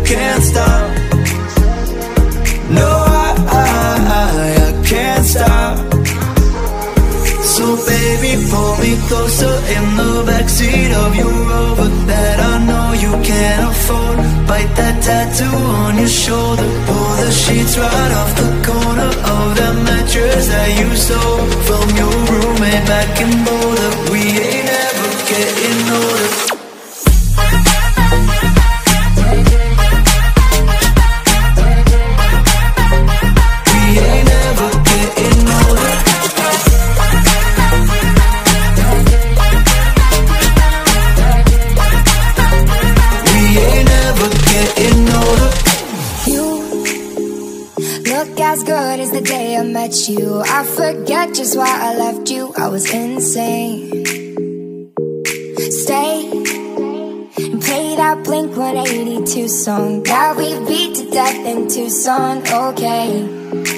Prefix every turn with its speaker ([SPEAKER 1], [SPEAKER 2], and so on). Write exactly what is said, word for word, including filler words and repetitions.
[SPEAKER 1] can't stop. No, I, I, I can't stop. So baby, pull me closer in the backseat of your Rover that I know you can't afford. Bite that tattoo on your shoulder. Pull the sheets right off the corner of that mattress that you stole from your roommate back in Boulder. We ain't ever getting older.
[SPEAKER 2] As good as the day I met you, I forget just why I left you. I was insane. Stay and play that Blink one eighty-two song that we beat to death in Tucson. Okay,